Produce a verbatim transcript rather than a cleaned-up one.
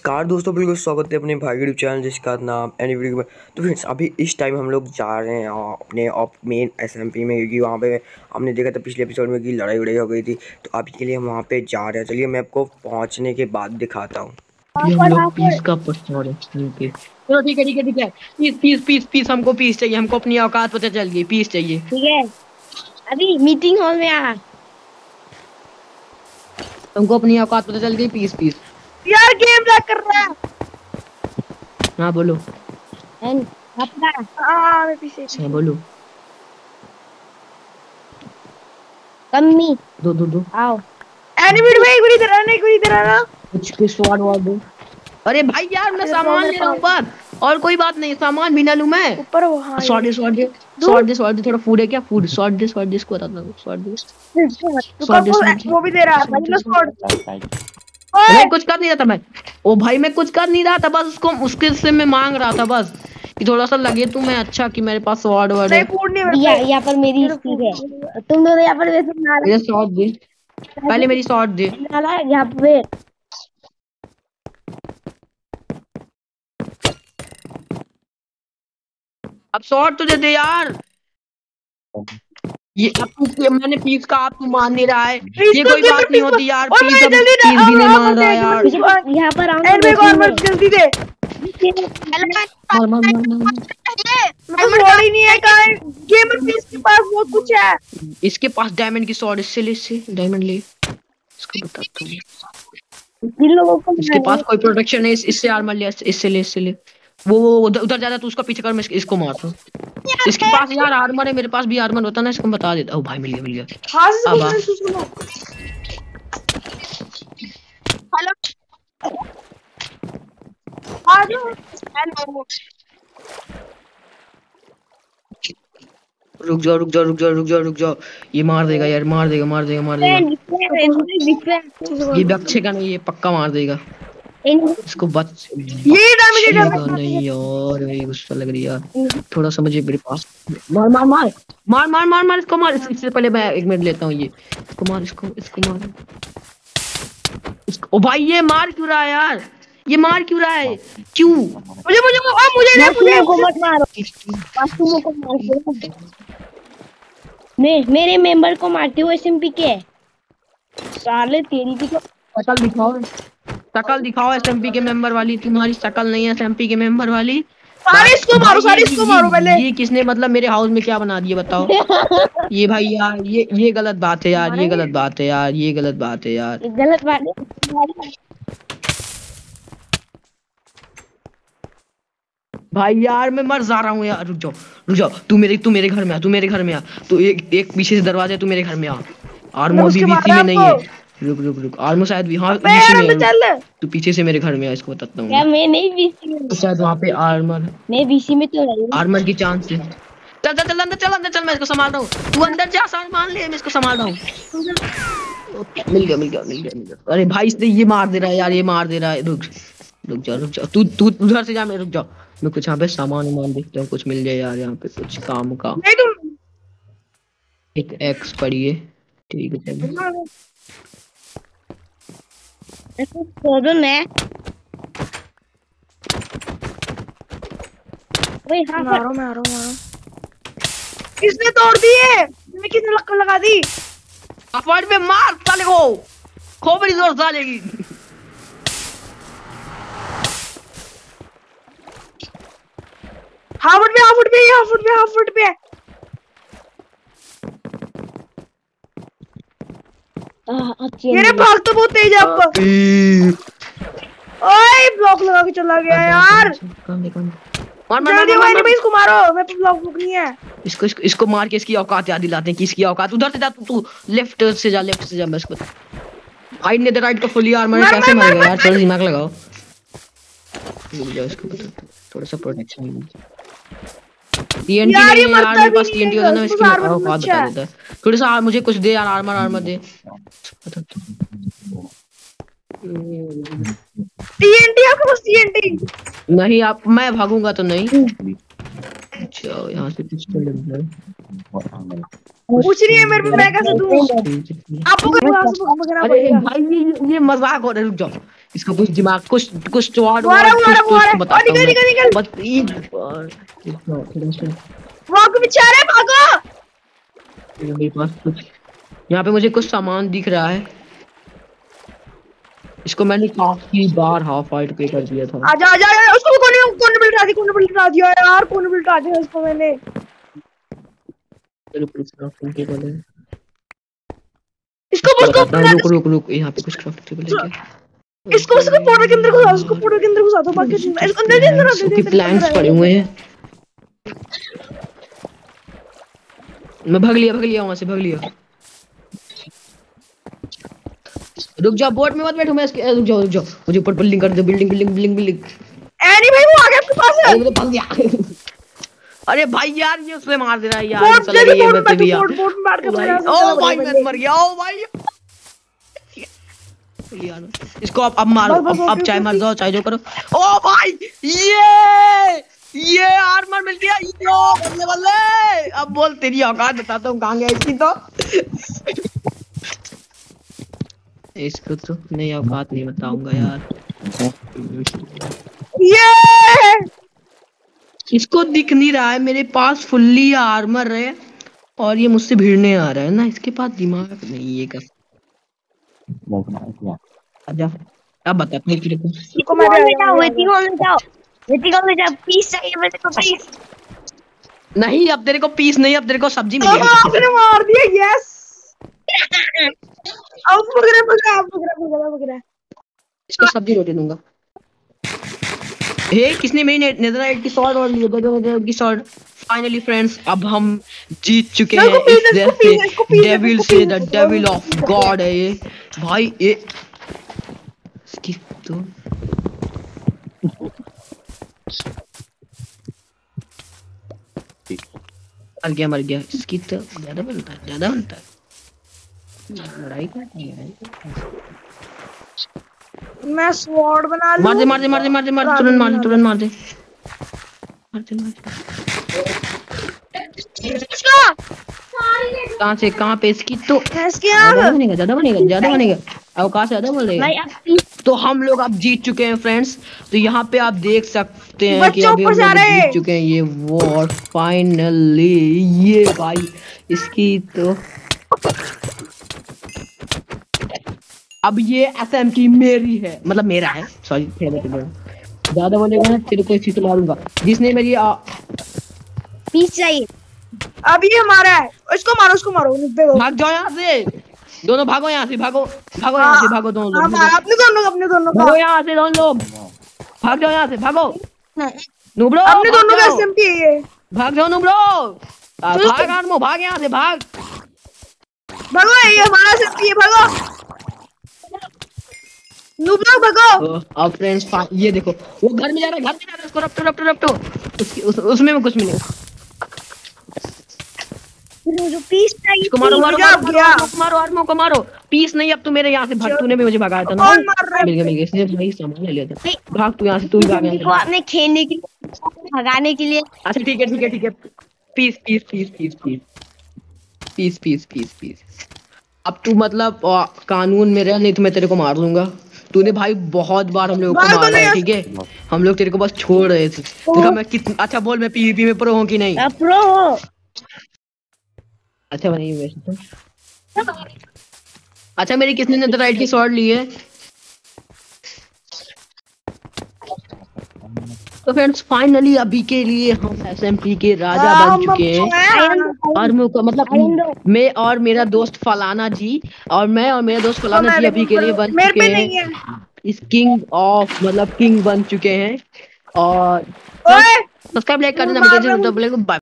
नमस्कार दोस्तों, बिल्कुल स्वागत है अपने भाई यूट्यूब चैनल जिसका नाम एनी वीडियो में। तो फ्रेंड्स अभी इस टाइम हम लोग जा रहे हैं अपने ऑफ मेन एसएमपी में, क्योंकि वहाँ पे हमने देखा था पिछले एपिसोड में कि लड़ाई वड़ाई हो गई थी। तो अभी के लिए हम वहाँ पे जा रहे हैं। चलिए मैं आपको पहुँचने के बाद दिखाता हूँ। हम लोग पीस का पछतावा ठीक है। चलो ठीक है ठीक है ठीक है। पीस पीस पीस पीस हमको पीस चाहिए। हमको अपनी औकात पता चल गई। पीस चाहिए। ठीक है, अभी मीटिंग हॉल में आ। हमको अपनी औकात पता चल गई। पीस पीस यार गेम लैग कर रहा है। हाँ बोलो। एंड अपना हां मैं पीछे हाँ बोलो। कम्मी दो दो दो आओ। एनिमेट में एक बार इधर आना, एक बार इधर आना। कुछ के स्वाद वाद दो। अरे भाई यार मैं सामान ले रहा हूँ ऊपर। और कोई बात नहीं, सामान भी ना लूं मैं ऊपर वो। हां सॉर्ट दे सॉर्ट दे सॉर्ट दे सॉर्ट दे थोड़ा फूड है क्या? फूड सॉर्ट दे सॉर्ट दे इसको बताता हूँ। सॉर्ट दे रुको, वो वो भी दे रहा है ना स्पॉट। मैं कुछ कर नहीं रहा था मैं। ओ भाई मैं कुछ कर नहीं रहा था, बस उसको उसके से मैं मांग रहा था बस कि थोड़ा सा लगे तू मैं अच्छा कि मेरे पास स्वॉर्ड वर्ड है। या यहाँ पर मेरी स्टिक है, तुम दोनों यहाँ पर वैसे नाला ये स्वॉर्ड दे, पहले मेरी स्वॉर्ड दे। नाला है यहाँ पे। अब स्वॉर्ड तुझे दे यार। ये अब तू मैंने पीस का आप तू मान नहीं रहा है। ये कोई बात नहीं होती यार। पीस अब पीस भी नहीं मान रहा यार। यहाँ पर आओ जल्दी दे। मार मार मार मार। बॉडी नहीं है, गेमर पीस के पास बहुत कुछ है। इसके पास डायमंड की स्वॉर्ड, इससे ले, इससे डायमंड ले। इसको बताता हूँ इसके पास कोई प्रोटेक्शन है। इस, इससे आर्मर ले, इससे ले, इससे ले। वो वो उधर उधर ज्यादा तू उसका पीछे कर, मैं इस, इसको मारता हूँ। इसके पास यार आर्मर है, मेरे पास भी आर्मर होता ना इसको बता देता। ओ भाई मिल गया मिल गया। अब हेलो आ जाओ। हेलो रुक जाओ रुक जाओ रुक जाओ रुक जाओ रुक जाओ। ये मार देगा यार, मार देगा मार देगा मार देगा। ये बच्चेगा नहीं, ये पक्का मार देगा इसको। बच ये बचेगा नहीं यार, मेरी गुस्सा लग रही है यार थोड़ा सा मुझे। मेरे पास मार मार मार मार मार मार मार इसको मार। इससे पहले मैं एक मिनट लेता हूँ। ये इसको मार, इसको इसको मार इसको। ओ भाई ये मार क्यों रहा है यार? ये मार क्यों रहा है? क्यों? मुझे मुझे आ, मुझे नहीं, मुझे को मत मारो। मासूमों को मारते हो। मैं मेरे मेंबर को मारती हूँ एसएमपी के साले। तेरी की तो शक्ल दिखाओ, शक्ल दिखाओ एसएमपी के मेंबर वाली। तुम्हारी शक्ल नहीं है एसएमपी के मेंबर वाली। सारे इसको मारो, सारे इसको मारो पहले। ये किसने मतलब मेरे हाउस में क्या बना दिया बताओ? ये भाई यार ये ये गलत बात है यार। ये गलत बात है यार। ये गलत बात है यार। गलत बात है भाई यार मैं मर जा रहा हूँ यार। रुक जाओ रुक जाओ। तू मेरे तू मेरे घर में आ, तू मेरे घर में आ। तू एक एक पीछे से दरवाजा है, तू मेरे घर में आ। आर्मो अभी बीसी में नहीं है। रुक रुक रुक। आर्मो शायद भी हाँ बीसी में है। तू पीछे से मेरे घर में आ, इसको बताता हूँ। क्या मैं नहीं बीसी में? तो शायद वहाँ पे आर्मर, मैं बीसी में तो नहीं। आर्मर की चांस है। चल चल चल अंदर चल अंदर चल, मैं इसको संभाल रहा हूँ। तू अंदर जा, सामान ले, मैं इसको संभाल रहा हूँ। मिल गया मिल गया मिल गया मिल गया। अरे भाई इसने ये मार दे रहा है यार, ये मार दे रहा है। रुक रुक जा रुक जा। तू तू उधर से जा, मैं रुक जा। मैं कुछ यहाँ पे सामान वामान देखता हूँ, कुछ मिल जाए यार यहाँ पे कुछ काम का। एक एक्स पड़ी है, ठीक है चलो। प्रॉब्लम है भाई। हाँ मारो मारो मारो। किसने तोड़ दी है? मैं किसने लग लगा दी? अफवाड में मार साले को, खोपड़ी जोर डालेगी। हाफ फुट पे, हाफ फुट पे, हाफ फुट पे, हाफ फुट पे। मेरे भाग तो बहुत तेज है आपका। ओए ब्लॉक लगा के चला गया यार। मार मार जल्दी मार भाई, इसको मारो। मैं ब्लॉक बुक नहीं है। इसको इसको इसको मार के इसकी औकात याद दिलाते हैं कि इसकी औकात। उधर से जा तू, तू लेफ्ट से जा, लेफ्ट से जा। बस हाइड ने द राइट का फुली आर्मर है, कैसे मरेगा यार? थोड़ा दिमाग लगाओ। रुक जाओ, इसको बता थोड़ा सा प्रोटेक्शन। टीएनटी नहीं है यार मेरे पास। टीएनटी होता ना इसकी औकात बता देता है। थोड़ा सा मुझे कुछ दे यार, आर्मर आर्मर दे। टीएनटी आपके पास? टीएनटी नहीं, आप मैं भागूंगा तो नहीं। जाओ यहाँ से कुछ तो लग जाए। कुछ नहीं है मेरे पे, मैं कैसे दूं? आपको कोई वहां से पकड़ना अरे पड़ेगा। भाई ये ये मजाक हो रहा है, रुक जाओ। इसका कुछ दिमाग कुछ कुछ स्वाड वो आ रहा है, वाड वो आ कुछ रहा है, तो वो आ इसको रहा है। बताता और हूँ निकल, मैं। निकल, निकल। बस एक बार इतना थोड़ा सा वो आपके पीछे आ रहा है, भागो। मेरे पास कुछ यहाँ पे मुझे कुछ सामान दिख रहा है। इसको मैंने काफी बार हाफ फाइट पे कर दिया था। आजा आजा आजा, उसको कोने कोने बिल्टा दी, कोने बिल्टा दिया यार, कोने बिल्टा दिया उसको मैंने। चलो कुछ क्राफ्टिंग टेबल है। इसको इसको उसको बताता हूँ, रुक रुक रुक, यहाँ पे कुछ क्राफ्टिंग टेबल है क्या? इसको उसको पोर्टल के अंदर घुसा, उसको पोर्टल के अंदर घुसा दो, बाकी इसको अंदर दे, अंदर दे, दे, दे, प्लैंक्स पड़े हुए हैं। मैं भाग लिया भाग लिया वहां से भाग लिया। रुक जाओ, बोट में मत बैठो, मैं इसके रुक जाओ रुक जाओ, मुझे ऊपर बिल्डिंग कर दो, बिल्डिंग बिल्डिंग बिल्डिंग बिल्डिंग। एनी भाई वो आ गया आपके पास है। अरे मैं तो भाग गया। अरे भाई यार ये उसमें मार दे रहा है यार, बोट चला जल्दी, गया ये बोट में वैसे बैठो, भी यार। बोट बोट में बैठ के ओ भाई, मेरे से ओ चला भाई बढ़िया मैं मर गया, ओ भाई यार। इसको अब अब मारो, बस, बस, अब अब ओके, चाहे ओके, मर ओके। जाओ चाहे जो करो। ओ भाई ये ये आर्मर मिल गया, यो बल्ले बल्ले। अब बोल तेरी औकात बताता हूँ कहाँ गया इसकी तो। इसको तो नहीं औकात नहीं बताऊंगा यार। ये इसको दिख नहीं रहा है, मेरे पास फुल्ली आर्मर है और ये मुझसे भिड़ने आ रहा है ना, इसके पास दिमाग नहीं ये कर। आजा अब बता मैं तेरे को। इसको मैं कॉल दे में आया, जाओ, मैं वेटिंग हॉल में जाओ, वेटिंग हॉल में जाओ, पीस चाहिए मेरे को, पीस। नहीं अब तेरे को पीस नहीं, अब तेरे को सब्जी आया। मिलेगी। आपने मार दिया, यस। अब पकड़ा पकड़ा पकड़ा पकड़ा पकड़ा। इसको सब्जी रोटी दूंगा। हे किसने मेरी ने, नेदरराइट की स्वॉर्ड और लिया, नेदरराइट की स्वॉर्ड। फाइनली फ्रेंड्स अब हम जीत चुके इसको हैं। पीस इस दे, इसको जैसे पीस दे, इसको पीस दे, डेविल इसको से पीस द दे, डेविल इसको ऑफ पीस दे। गॉड है ये भाई। ये इसकी तो मर गया मर गया, इसकी तो ज्यादा बनता है ज्यादा बनता है। लड़ाई करनी है। मैं स्वॉर्ड बना लूं। मार दे मार दे मार दे मार दे मार दे, तुरंत मार दे तुरंत मार दे मार दे मार दे। कहाँ से कहाँ पे इसकी तो इसके ज्यादा आग। बनेगा ज्यादा बनेगा ज्यादा बनेगा, अवकाश ज्यादा बोलेगा। भाई आप पीस। तो हम लोग अब जीत चुके हैं फ्रेंड्स। तो यहाँ पे आप देख सकते हैं कि बच्चों अभी ऊपर हम से आ लोग रहे। जीत चुके हैं ये वॉर फाइनली। ये भाई इसकी तो अब ये एसएमटी मेरी है, मतलब मेरा है, सॉरी ज्यादा बोलेगा ना तेरे को इसी से मारूंगा। जिसने मेरी आ, पीस चाहिए। अब ये हमारा है, इसको मारो, इसको मारो, निब्बे को। भाग जाओ यहाँ से, दोनों भागो यहाँ से, भागो भागो यहाँ से, भागो दोनों हाँ, लोग, मारा अपने दोनों का, अपने दोनों का। भागो यहाँ से दोनों लोग, भाग जाओ यहाँ से, भागो नुब्रो, अपने भाग दोनों का जाओ एसएमपी है ये। भाग जाओ नुब्रो, आ, भाग आदमो भाग यहाँ से भाग। भगो, ये हमारा एसएमपी है, भगो नुब्रो, भगो। तो अब फ्रेंड्स ये देखो वो घर में जा रहा है, घर में जा रहा है, उसको रपटो रपटो रपटो उसकी उस, उसमें में कुछ मिलेगा। मुझे पीस चाहिए। इसको मारो मारो गया, मारो गया। मारो मारो आदमो को मारो। पीस नहीं, अब तू मेरे यहाँ से भाग, तूने भी मुझे भगाया था ना। कौन मार रहा है? मिल गया मिल गया, इसने भाई सामान ले लिया था। भाग तू यहाँ से, तू भी भाग यहाँ को से। आपने खेलने के लिए, भगाने के लिए। अच्छा ठीक है ठीक है ठीक है, peace peace peace peace peace peace peace peace peace. अब तू मतलब आ, कानून में रह, नहीं तो मैं तेरे को मार दूंगा। तूने भाई बहुत बार हम लोगों को मार दो मारा है, नहीं। ठीक है हम लोग तेरे को बस छोड़ रहे थे। देखा मैं कितना अच्छा, बोल मैं पीवीपी में प्रो हूँ कि नहीं। आप प्रो हो। अच्छा नहीं वैसे तो अच्छा, मेरी किसने नेदरराइट की स्वॉर्ड ली है। तो फ्रेंड्स फाइनली अभी के लिए हम एसएमपी के राजा हाँ, बन हम चुके हैं। आयरन दो, और मैं को मतलब मैं और मेरा दोस्त फलाना जी, और मैं और मेरा दोस्त फलाना जी अभी के लिए बन मेरे चुके पे नहीं हैं है। इस किंग ऑफ, मतलब किंग बन चुके हैं। और ओए सब्सक्राइब लाइक कर देना, मार रहा हूँ। बाय।